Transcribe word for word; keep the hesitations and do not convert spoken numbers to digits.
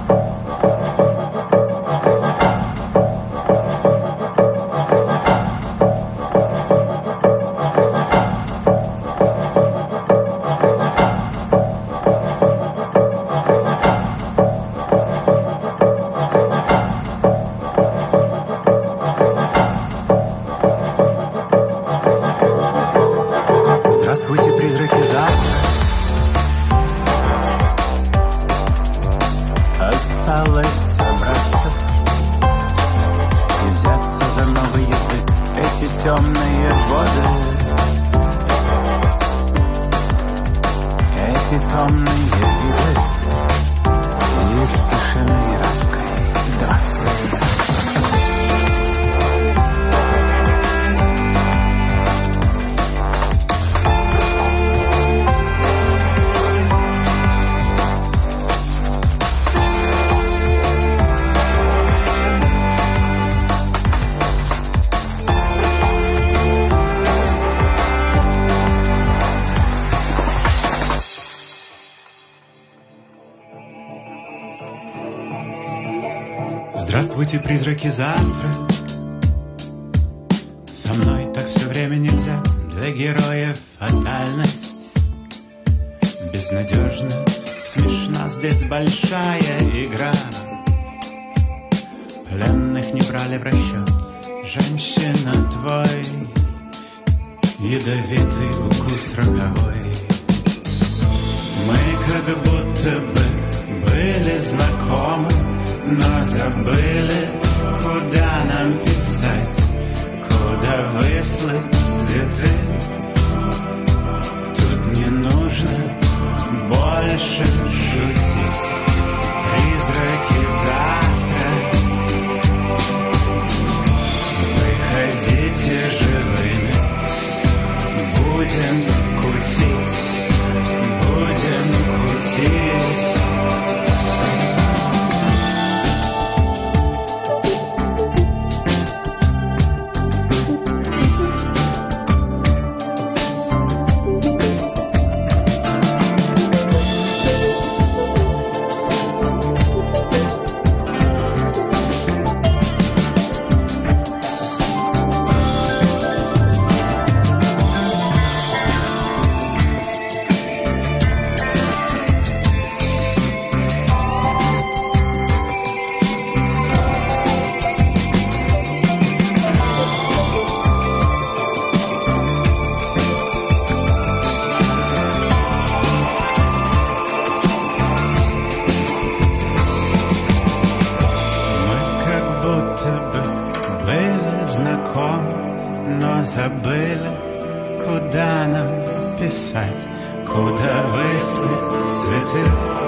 Здравствуйте, призраки завтра. Осталось собраться и взяться за новый язык. Эти темные воды, эти томные виды из тишины раскрыть. Здравствуйте, призраки завтра. Со мной так все время нельзя. Для героев фатальность безнадежно смешна. Здесь большая игра. Пленных не брали в расчет. Женщина, твой ядовитый укус роковой. Мы как будто бы были знакомы, но забыли, куда нам писать, куда выслать цветы. Тут не нужно больше шутить. Призраки завтра. Выходите живыми. Будем кутить, будем кутить. Но забыли, куда нам писать, куда выслать цветы.